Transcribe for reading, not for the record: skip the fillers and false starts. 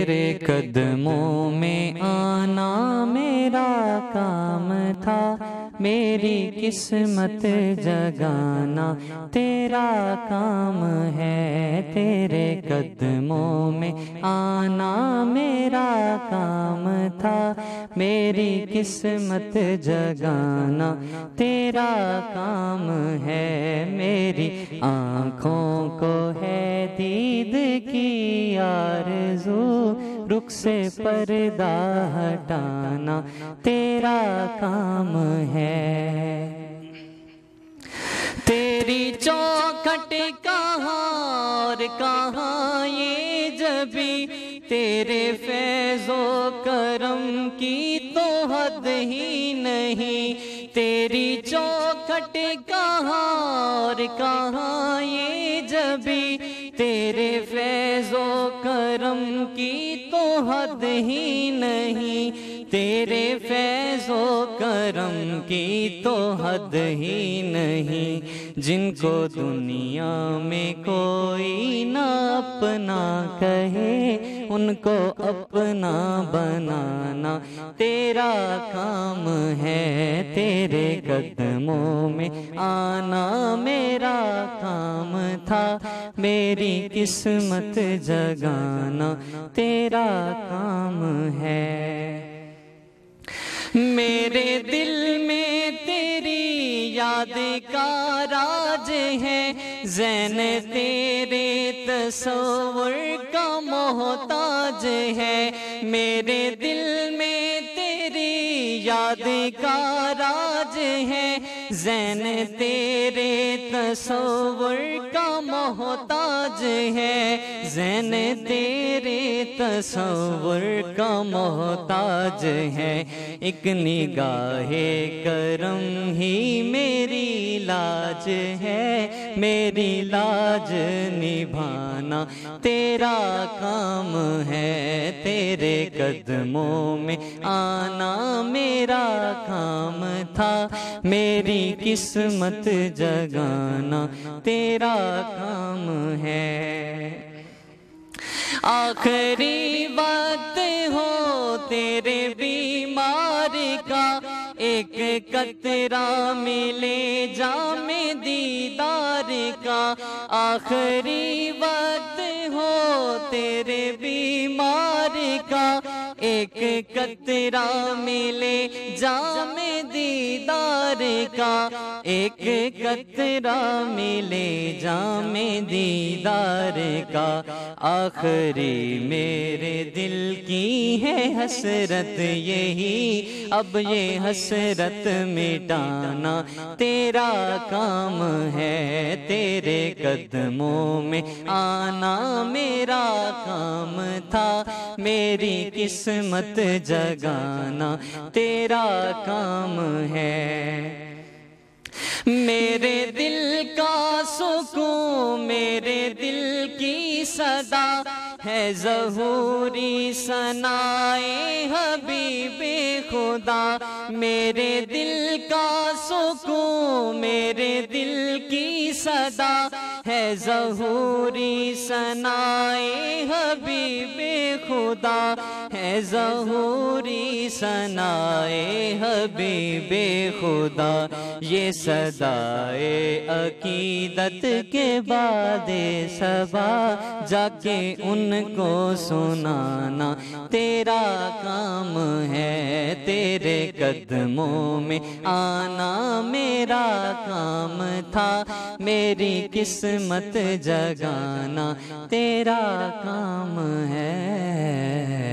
تیرے قدموں میں آنا میرا کام تھا، میری قسمت جگانا تیرا کام ہے، تیرے قدموں میں آنا میرا کام تھا، میری قسمت جگانا تیرا کام ہے، میری آنکھوں کو ہے دید کی آرزو، رخ سے پردہ ہٹانا تیرا کام ہے، تیری چوکھٹ کہاں اور کہاں یہ جبی، تیرے فیض و کرم کی تو حد ہی نہیں، تیری چوکھٹ کہاں اور کہاں یہ جبی، تیرے فیض و کرم کی تو حد ہی نہیں، تیرے فیض و کرم کی تو حد ہی نہیں، جن کو دنیا میں کوئی نہ اپنا کہے ان کو اپنا بنانا تیرا کام ہے، تیرے قدموں میں آنا میرا کام تھا، میری قسمت جگانا تیرا کام ہے، میرے دل میں تیری یاد کا راج ہے، ذہن تیرے تصور کا محتاج ہے، میرے دل میں تیری یاد کا راج ہے، ذہن تیرے تصور کا محتاج ہے، ذہن تیرے تصور کا محتاج ہے، ایک نگاہ کرم ہی میری لاج ہے، میری لاج نبھانا تیرا کام ہے، تیرے قدموں میں آنا میرا کام تھا، میری قسمت جگانا تیرا کام ہے، آخری وقت ہو تیرے بیمار کا، ایک قطرہ ملے جام دیدار کا، آخری وقت ہو تیرے بیمار کا، ایک قطرہ ملے جام دیدار کا، ایک قطرہ ملے جام دیدار کا، آخری میرے دل کی ہے حسرت یہی، اب یہ حسرت مٹانا تیرا کام ہے، تیرے قدموں میں آنا میرا کام تھا، میری قسمت جگانا تیرا کام ہے، میرے دل کا سکون میرے دل کی صدا ہے، ظہوری ثنائے حبیب خدا، میرے دل کا سکون میرے دل کی صدا ہے، ظہوری ثنائے حبیب خدا ہے، ظہوری ثنائے حبیب خدا، یہ صدائے عقیدت کے بعد صبا جا کے ان کو سنانا تیرا کام ہے، تیرے قدموں میں آنا میرا کام تھا، میری قسمت جگانا تیرا کام ہے۔